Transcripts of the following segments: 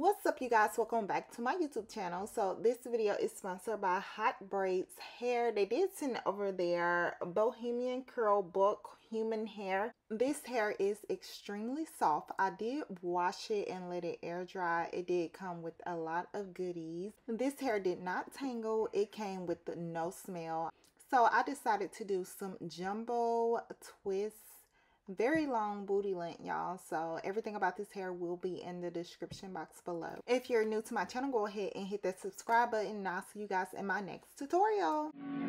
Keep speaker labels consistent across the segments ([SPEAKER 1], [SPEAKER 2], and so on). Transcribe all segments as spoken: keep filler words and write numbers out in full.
[SPEAKER 1] What's up, you guys? Welcome back to my YouTube channel. So this video is sponsored by Hot Braids Hair. They did send over their Bohemian Curl Bulk Human Hair. This hair is extremely soft. I did wash it and let it air dry. It did come with a lot of goodies. This hair did not tangle. It came with no smell. So I decided to do some jumbo twists. Very long booty length, y'all. So everything about this hair will be in the description box below. If you're new to my channel, go ahead and hit that subscribe button, and I'll see you guys in my next tutorial.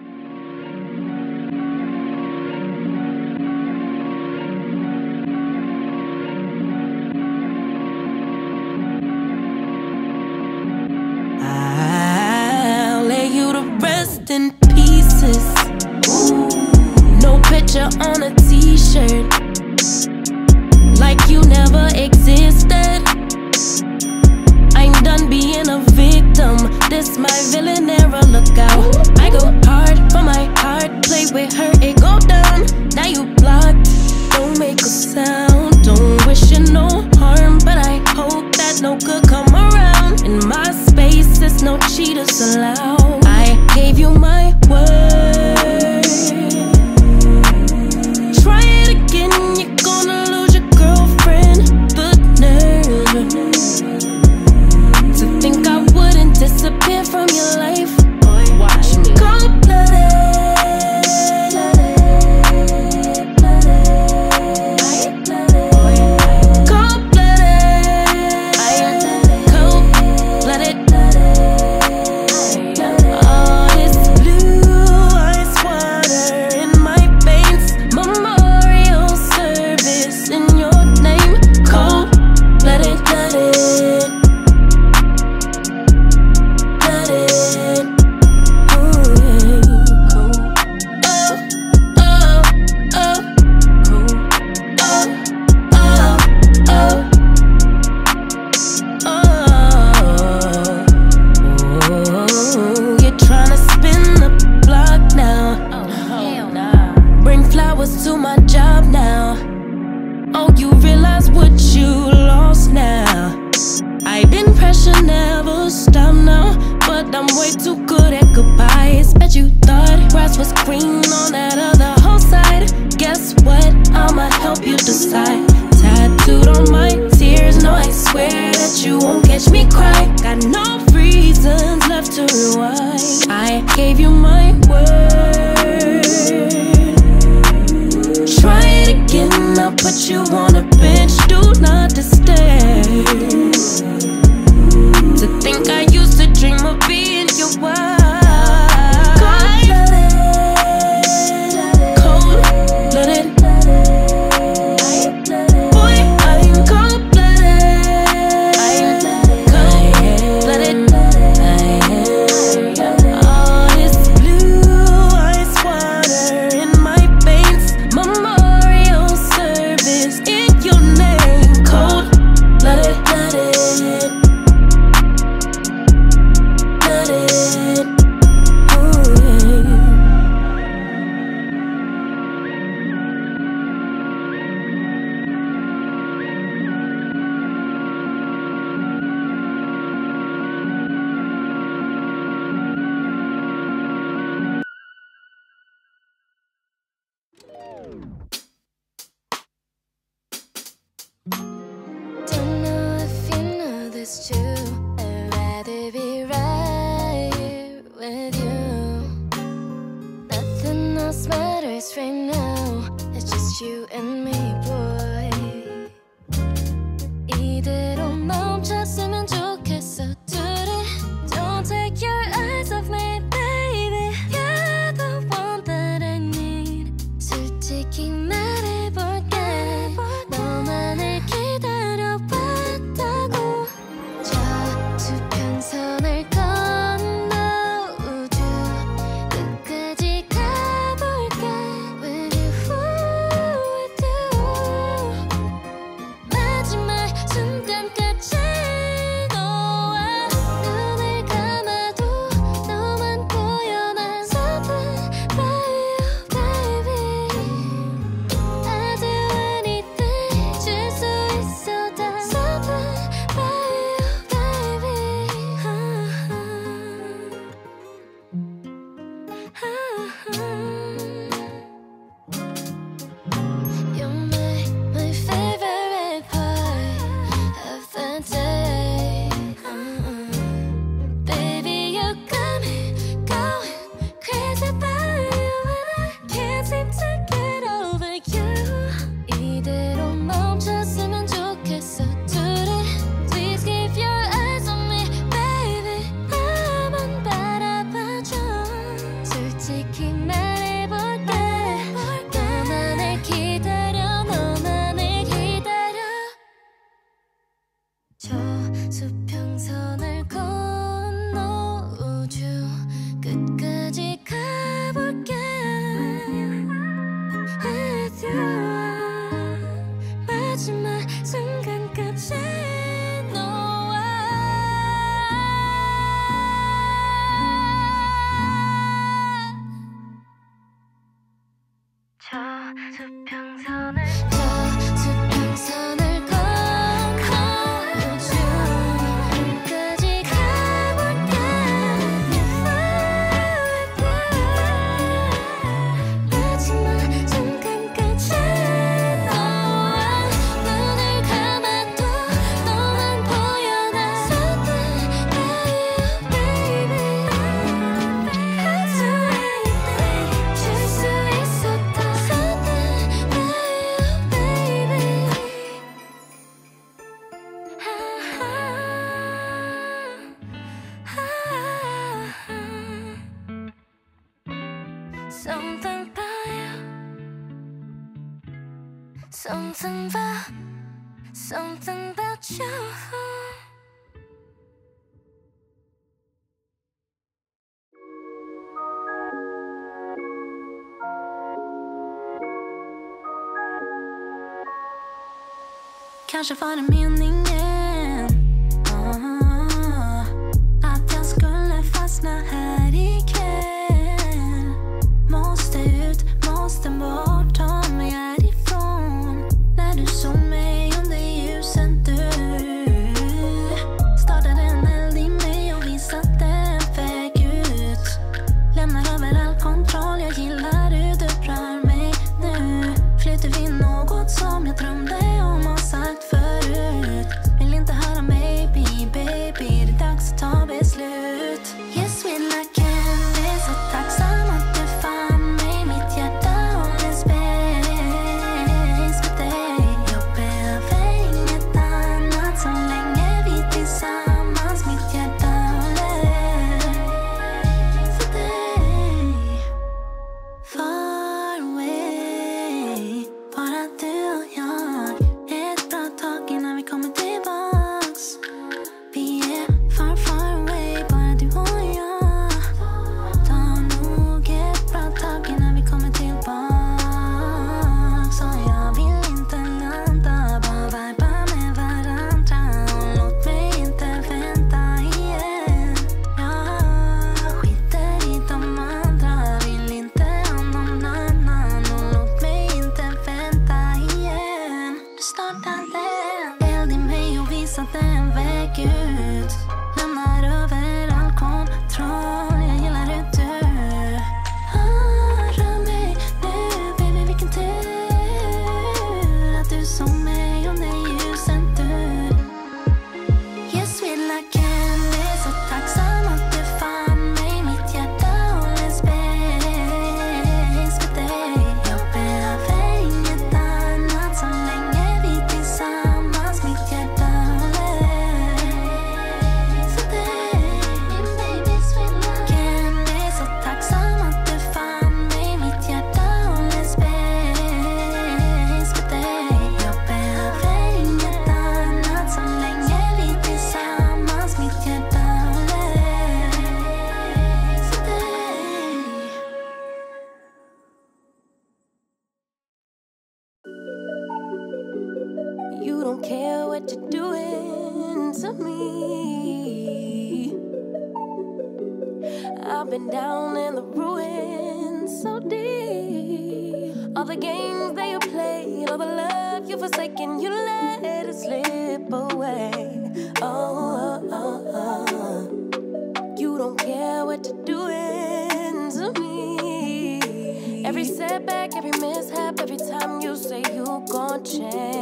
[SPEAKER 2] I'll lay you to rest in pieces. Ooh. No picture on a t-shirt, like you never existed. I'm done being a victim. This my villain era, look out. I go hard for my heart, play with her, it go down. Now you blocked, don't make a sound. Don't wish you no harm, but I hope that no good come around. In my space, there's no cheaters allowed. I gave you my word. Try it again, you're gonna lose your girlfriend. The nerve to think I wouldn't disappear from your life. Watch me. Cold-blooded, to my job now. Oh, you realize what you lost now. I been pressure never stop now, but I'm way too good at goodbyes. Bet you thought grass was green on that other whole side. Guess what? I'ma help you decide. Tattooed on my tears, no, I swear that you won't catch me cry. Got no reasons left to rewind. I gave you my word. Try it again, I'll put you on a bench. Do not disturb. To think I used to dream of being your wife. Cold-blooded, boy, I'm cold-blooded. I'm cold-blooded. All this blue ice water in my veins. Memorial service in your name. Cold-blooded, blooded, blooded. Ooh.
[SPEAKER 3] Don't know if you know this too. I'd rather be right here with you. Nothing else matters right now. It's just you and me, boy. 이대로 멈췄으면 좋겠어, 둘이. Don't take your eyes off me, baby. You're the one that I need. 솔직히 말해볼게. 너만을 기다려봤다고. 저 수평선을 건너 우주 끝까지 가볼게. With you, with you. 수평선을 건너 우주 끝까지 가볼게 with you 마지막 순간까지 너와 저 수평선을 저 수평선을 건너 우주 끝까지 가볼게 마지막 순간까지 너와 눈을 감아도 너만 보여나 Something about you baby That's the way 줄 수 있었다 Something about you baby Something about you Something about Something about you
[SPEAKER 2] Kanske var det meningen ah, att jag skulle fastna här ikväll. Måste ut, måste bort, ta mig härifrån. När du såg mig under ljusen du startade en eld i mig och visade en väg ut. Lämnar över all kontroll, jag gillar hur du rör mig nu. Flyter vi något som jag drömde om och sagt förut. Vill inte höra maybe, baby, det är dags att ta beslut. Yes, we like candy, så tacksam att du fann mig. Mitt hjärta håller space med dig. Jag behöver inget annat så länge vi tillsammans. Mitt hjärta håller för dig. Far away, bara du och jag. Ett bra tag innan vi kommer tillbaks. Vi är far far away, bara du och jag. Tar nog ett bra tag innan vi kommer tillbaks. Så jag vill inte landa, bara viba med varandra. Och låt mig inte vänta igen. Jag skiter i de andra, vill inte ha någon annan. Och låt mig inte vänta igen. Du startade eld i mig och visade en väg ut. Lämnar över all kontroll, jag gillar hur du rör mig nu. Baby, vilken tur att du såg mig under ljusen du. Yes, we like candy, så tacksam att du fann mig. Mitt hjärta håller space med dig. Jag behöver inget annat så länge vi tillsammans. Mitt hjärta håller för dig. Min baby, sweet love. Candy, så tacksam att du fann mig. Mitt hjärta håller space med dig. Jag behöver inget annat så länge vi tillsammans. Mitt hjärta håller för dig. You don't care what you're doing to me. I've been down in the ruins so deep. All the games that you played, all the love you forsaken, you let it slip away. Oh, oh, oh, oh. You don't care what you're doing to me. Every setback, every mishap, every time you say you gon' change.